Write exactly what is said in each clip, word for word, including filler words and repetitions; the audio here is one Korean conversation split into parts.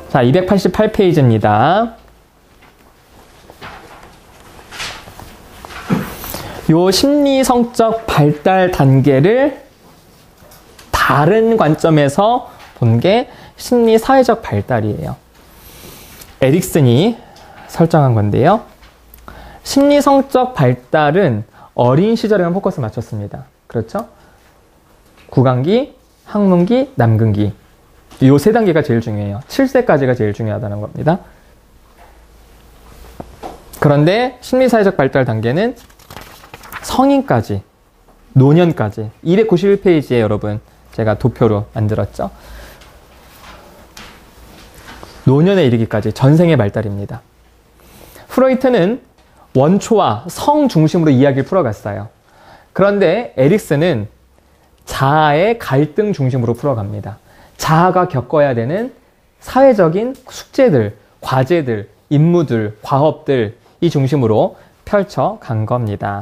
자, 이백팔십팔 페이지입니다. 요 심리성적 발달 단계를 다른 관점에서 본 게 심리사회적 발달이에요. 에릭슨이 설정한 건데요. 심리성적 발달은 어린 시절에만 포커스 맞췄습니다. 그렇죠? 구강기, 학문기, 남근기. 요 세 단계가 제일 중요해요. 칠 세까지가 제일 중요하다는 겁니다. 그런데 심리사회적 발달 단계는 성인까지, 노년까지. 이백구십일 페이지에 여러분 제가 도표로 만들었죠. 노년에 이르기까지 전생의 발달입니다. 프로이트는 원초와 성 중심으로 이야기를 풀어갔어요. 그런데 에릭슨은 자아의 갈등 중심으로 풀어갑니다. 자아가 겪어야 되는 사회적인 숙제들, 과제들, 임무들, 과업들 이 중심으로 펼쳐간 겁니다.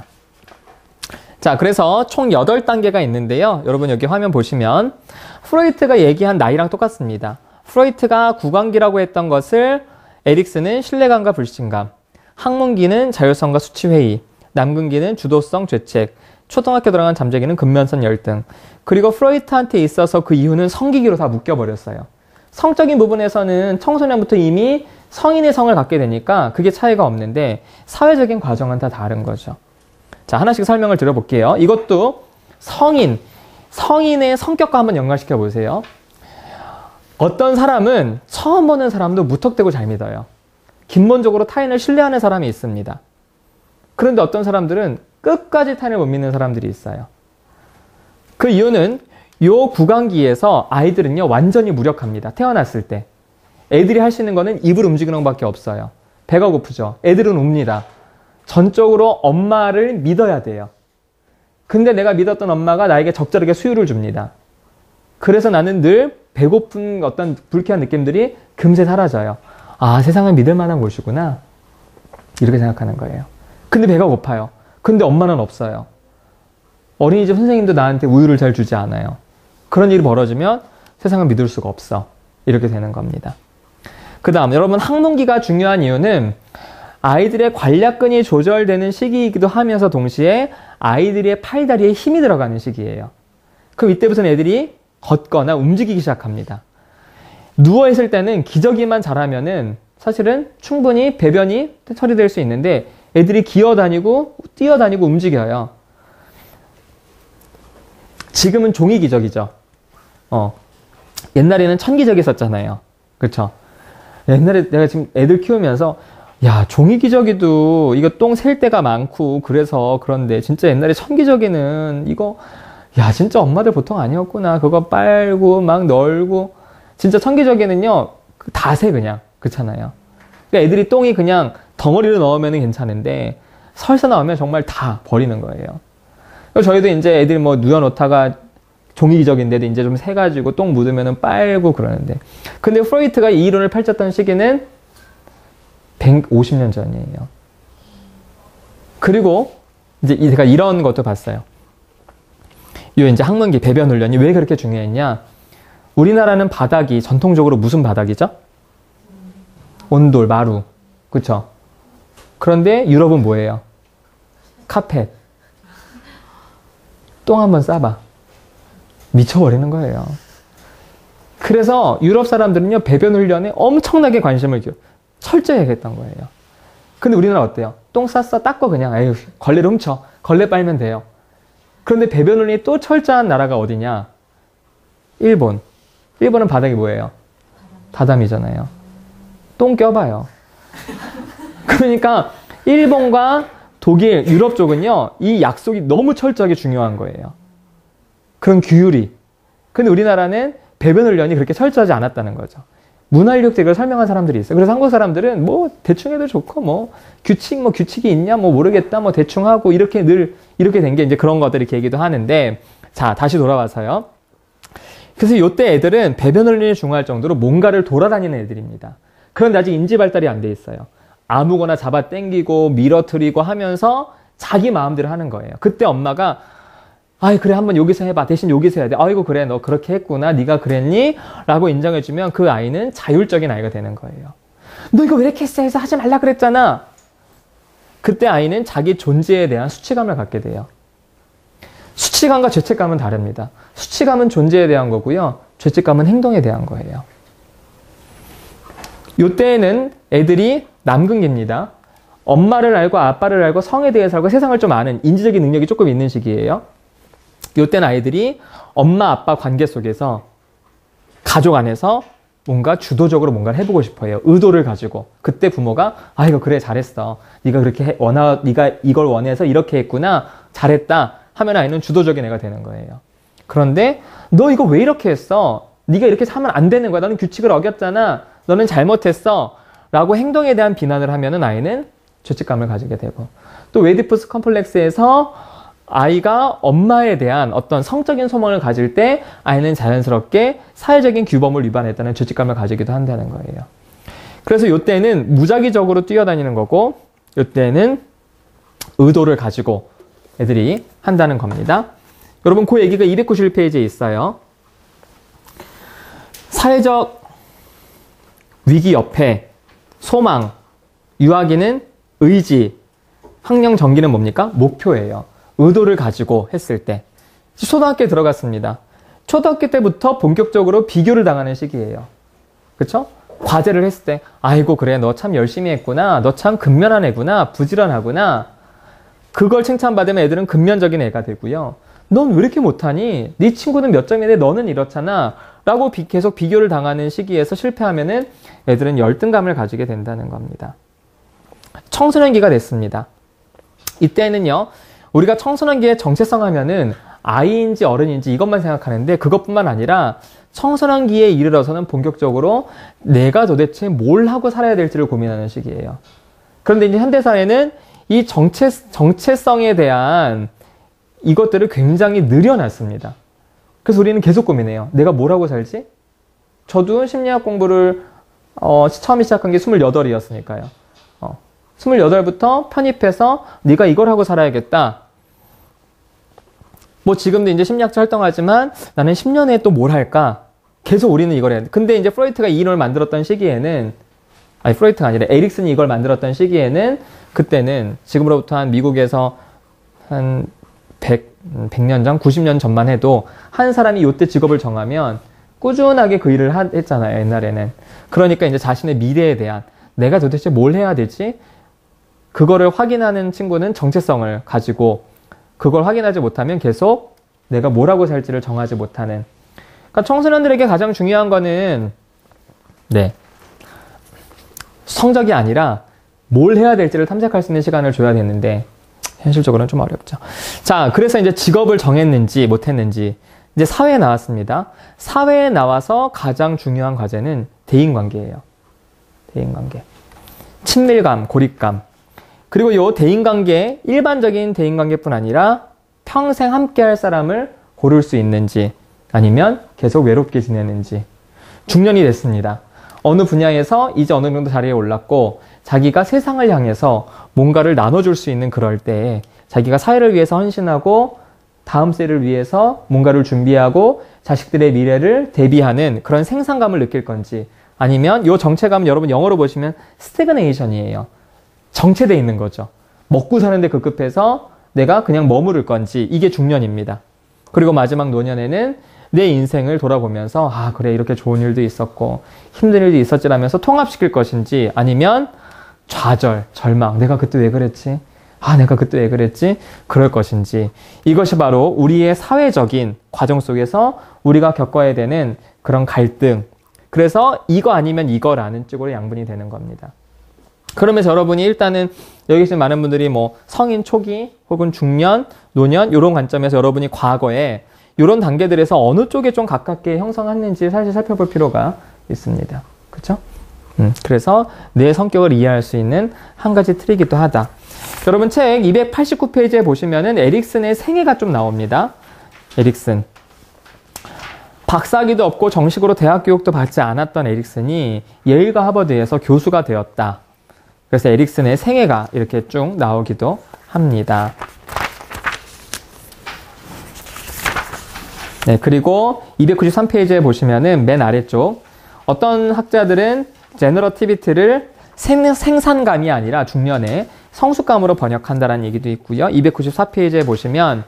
자, 그래서 총 여덟 단계가 있는데요. 여러분 여기 화면 보시면 프로이트가 얘기한 나이랑 똑같습니다. 프로이트가 구강기라고 했던 것을 에릭슨은 신뢰감과 불신감, 학문기는 자율성과 수치회의, 남근기는 주도성 죄책, 초등학교 들어간 잠재기는 근면성 열등. 그리고 프로이트한테 있어서 그 이유는 성기기로 다 묶여버렸어요. 성적인 부분에서는 청소년부터 이미 성인의 성을 갖게 되니까 그게 차이가 없는데 사회적인 과정은 다 다른 거죠. 자, 하나씩 설명을 드려볼게요. 이것도 성인, 성인의 성격과 한번 연관시켜 보세요. 어떤 사람은 처음 보는 사람도 무턱대고 잘 믿어요. 근본적으로 타인을 신뢰하는 사람이 있습니다. 그런데 어떤 사람들은 끝까지 타인을 못 믿는 사람들이 있어요. 그 이유는 요 구강기에서 아이들은요 완전히 무력합니다. 태어났을 때. 애들이 할 수 있는 거는 입을 움직이는 것밖에 없어요. 배가 고프죠. 애들은 웁니다. 전적으로 엄마를 믿어야 돼요. 근데 내가 믿었던 엄마가 나에게 적절하게 수유를 줍니다. 그래서 나는 늘 배고픈 어떤 불쾌한 느낌들이 금세 사라져요. 아, 세상은 믿을 만한 곳이구나. 이렇게 생각하는 거예요. 근데 배가 고파요. 근데 엄마는 없어요. 어린이집 선생님도 나한테 우유를 잘 주지 않아요. 그런 일이 벌어지면 세상을 믿을 수가 없어. 이렇게 되는 겁니다. 그 다음, 여러분 학문기가 중요한 이유는 아이들의 관략근이 조절되는 시기이기도 하면서 동시에 아이들의 팔다리에 힘이 들어가는 시기예요. 그럼 이때부터는 애들이 걷거나 움직이기 시작합니다. 누워있을 때는 기저귀만 잘하면은 사실은 충분히 배변이 처리될 수 있는데 애들이 기어다니고 뛰어다니고 움직여요. 지금은 종이기저귀죠. 어. 옛날에는 천기저귀 썼잖아요. 그쵸? 옛날에 내가 지금 애들 키우면서 야, 종이기저귀도 이거 똥 셀 때가 많고 그래서 그런데 진짜 옛날에 천기저귀는 이거 야, 진짜 엄마들 보통 아니었구나. 그거 빨고 막 널고 진짜 천기저귀는요 다 새 그냥 그렇잖아요. 그러니까 애들이 똥이 그냥 덩어리로 넣으면 괜찮은데 설사 나오면 정말 다 버리는 거예요. 그래서 저희도 이제 애들 뭐 누워놓다가 종이기저귀인데도 이제 좀 새가지고 똥 묻으면 빨고 그러는데 근데 프로이트가 이 이론을 펼쳤던 시기는 백오십 년 전이에요. 그리고 이제 제가 이런 것도 봤어요. 요 이제 학문기 배변 훈련이 왜 그렇게 중요했냐? 우리나라는 바닥이 전통적으로 무슨 바닥이죠? 온돌, 마루. 그쵸? 그런데 유럽은 뭐예요? 카펫. 똥 한번 싸봐. 미쳐버리는 거예요. 그래서 유럽 사람들은요, 배변 훈련에 엄청나게 관심을 줘. 철저히 하겠다는 거예요. 근데 우리나라 어때요? 똥 쌌어, 닦고 그냥, 에휴, 걸레를 훔쳐. 걸레 빨면 돼요. 그런데 배변 훈련이 또 철저한 나라가 어디냐? 일본. 일본은 바닥이 뭐예요? 다담이잖아요. 똥 껴봐요. 그러니까 일본과 독일, 유럽 쪽은요, 이 약속이 너무 철저하게 중요한 거예요. 그런 규율이. 근데 우리나라는 배변 훈련이 그렇게 철저하지 않았다는 거죠. 문화인력적으로 설명한 사람들이 있어요. 그래서 한국 사람들은 뭐 대충 해도 좋고 뭐 규칙 뭐 규칙이 있냐 뭐 모르겠다 뭐 대충 하고 이렇게 늘 이렇게 된 게 이제 그런 것들 이렇게 얘기도 하는데 자 다시 돌아와서요. 그래서 요때 애들은 배변 훈련이 중요할 정도로 뭔가를 돌아다니는 애들입니다. 그런데 아직 인지 발달이 안 돼 있어요. 아무거나 잡아 당기고 밀어뜨리고 하면서 자기 마음대로 하는 거예요. 그때 엄마가 아이 그래 한번 여기서 해봐. 대신 여기서 해야 돼. 아이고 그래 너 그렇게 했구나. 네가 그랬니? 라고 인정해주면 그 아이는 자율적인 아이가 되는 거예요. 너 이거 왜 이렇게 했어? 해서 하지 말라 그랬잖아. 그때 아이는 자기 존재에 대한 수치감을 갖게 돼요. 수치감과 죄책감은 다릅니다. 수치감은 존재에 대한 거고요. 죄책감은 행동에 대한 거예요. 이때에는 애들이 남근기입니다. 엄마를 알고 아빠를 알고 성에 대해서 알고 세상을 좀 아는 인지적인 능력이 조금 있는 시기예요. 이때는 아이들이 엄마 아빠 관계 속에서 가족 안에서 뭔가 주도적으로 뭔가를 해보고 싶어요. 의도를 가지고. 그때 부모가 아 이거 그래 잘했어. 네가 그렇게 해, 원하 네가 이걸 원해서 이렇게 했구나. 잘했다. 하면 아이는 주도적인 애가 되는 거예요. 그런데 너 이거 왜 이렇게 했어? 네가 이렇게 하면 안 되는 거야. 너는 규칙을 어겼잖아. 너는 잘못했어. 라고 행동에 대한 비난을 하면은 아이는 죄책감을 가지게 되고, 또 웨디푸스 컴플렉스에서 아이가 엄마에 대한 어떤 성적인 소망을 가질 때 아이는 자연스럽게 사회적인 규범을 위반했다는 죄책감을 가지기도 한다는 거예요. 그래서 이때는 무작위적으로 뛰어다니는 거고, 이때는 의도를 가지고 애들이 한다는 겁니다. 여러분 그 얘기가 이백구십일 페이지에 있어요. 사회적 위기 옆에 소망, 유아기는 의지, 학령 전기는 뭡니까? 목표예요. 의도를 가지고 했을 때. 초등학교에 들어갔습니다. 초등학교 때부터 본격적으로 비교를 당하는 시기예요. 그쵸? 과제를 했을 때 아이고 그래 너 참 열심히 했구나. 너 참 근면한 애구나. 부지런하구나. 그걸 칭찬받으면 애들은 근면적인 애가 되고요. 넌 왜 이렇게 못하니? 네 친구는 몇 점인데 너는 이렇잖아. 라고 비, 계속 비교를 당하는 시기에서 실패하면은 애들은 열등감을 가지게 된다는 겁니다. 청소년기가 됐습니다. 이때는요, 우리가 청소년기의 정체성 하면은 아이인지 어른인지 이것만 생각하는데 그것뿐만 아니라 청소년기에 이르러서는 본격적으로 내가 도대체 뭘 하고 살아야 될지를 고민하는 시기예요. 그런데 이제 현대사회는 이 정체, 정체성에 대한 이것들을 굉장히 늘여놨습니다. 그래서 우리는 계속 고민해요. 내가 뭘 하고 살지? 저도 심리학 공부를 어, 처음 시작한 게 스물여덟이었으니까요. 어, 스물여덟부터 편입해서 네가 이걸 하고 살아야겠다. 뭐 지금도 이제 심리학자 활동하지만 나는 십 년 후에 또 뭘 할까? 계속 우리는 이걸 해야 돼. 근데 이제 프로이트가 이 이론을 만들었던 시기에는, 아니 프로이트가 아니라 에릭슨이 이걸 만들었던 시기에는 그때는 지금으로부터 한 미국에서 한 백, 백 년 전, 구십 년 전만 해도 한 사람이 이때 직업을 정하면 꾸준하게 그 일을 하, 했잖아요, 옛날에는. 그러니까 이제 자신의 미래에 대한 내가 도대체 뭘 해야 되지? 그거를 확인하는 친구는 정체성을 가지고 그걸 확인하지 못하면 계속 내가 뭘 하고 살지를 정하지 못하는. 그러니까 청소년들에게 가장 중요한 거는 네, 성적이 아니라 뭘 해야 될지를 탐색할 수 있는 시간을 줘야 되는데 현실적으로는 좀 어렵죠. 자, 그래서 이제 직업을 정했는지 못했는지 이제 사회에 나왔습니다. 사회에 나와서 가장 중요한 과제는 대인관계예요. 대인관계. 친밀감, 고립감. 그리고 이 대인관계, 일반적인 대인관계뿐 아니라 평생 함께할 사람을 고를 수 있는지 아니면 계속 외롭게 지내는지. 중년이 됐습니다. 어느 분야에서 이제 어느 정도 자리에 올랐고 자기가 세상을 향해서 뭔가를 나눠줄 수 있는 그럴 때에 자기가 사회를 위해서 헌신하고 다음 세를 위해서 뭔가를 준비하고 자식들의 미래를 대비하는 그런 생산감을 느낄 건지, 아니면 이 정체감은 여러분 영어로 보시면 스태그네이션이에요. 정체되어 있는 거죠. 먹고 사는데 급급해서 내가 그냥 머무를 건지, 이게 중년입니다. 그리고 마지막 노년에는 내 인생을 돌아보면서 아 그래 이렇게 좋은 일도 있었고 힘든 일도 있었지라면서 통합시킬 것인지, 아니면 좌절, 절망, 내가 그때 왜 그랬지? 아 내가 그때 왜 그랬지? 그럴 것인지. 이것이 바로 우리의 사회적인 과정 속에서 우리가 겪어야 되는 그런 갈등. 그래서 이거 아니면 이거라는 쪽으로 양분이 되는 겁니다. 그러면서 여러분이 일단은 여기 계신 많은 분들이 뭐 성인 초기 혹은 중년, 노년 이런 관점에서 여러분이 과거에 이런 단계들에서 어느 쪽에 좀 가깝게 형성했는지 사실 살펴볼 필요가 있습니다. 그렇죠? 음, 그래서 내 성격을 이해할 수 있는 한 가지 툴이기도 하다. 여러분 책 이백팔십구 페이지에 보시면은 에릭슨의 생애가 좀 나옵니다. 에릭슨. 박사학위도 없고 정식으로 대학 교육도 받지 않았던 에릭슨이 예일과 하버드에서 교수가 되었다. 그래서 에릭슨의 생애가 이렇게 쭉 나오기도 합니다. 네, 그리고 이백구십삼 페이지에 보시면은 맨 아래쪽 어떤 학자들은 제너러티비티를 생, 생산감이 아니라 중년에 성숙감으로 번역한다라는 얘기도 있고요. 이백구십사 페이지에 보시면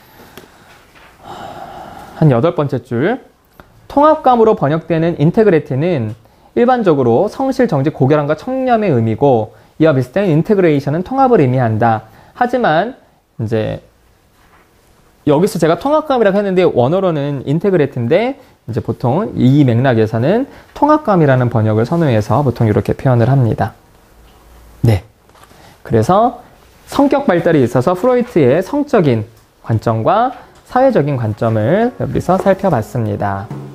한 여덟 번째 줄 통합감으로 번역되는 인테그레이트는 일반적으로 성실, 정직, 고결함과 청렴의 의미고 이와 비슷한 인테그레이션은 통합을 의미한다. 하지만 이제 여기서 제가 통합감이라고 했는데 원어로는 인테그레이트인데 이제 보통 이 맥락에서는 통합감이라는 번역을 선호해서 보통 이렇게 표현을 합니다. 네. 그래서 성격 발달에 있어서 프로이트의 성적인 관점과 사회적인 관점을 여기서 살펴봤습니다.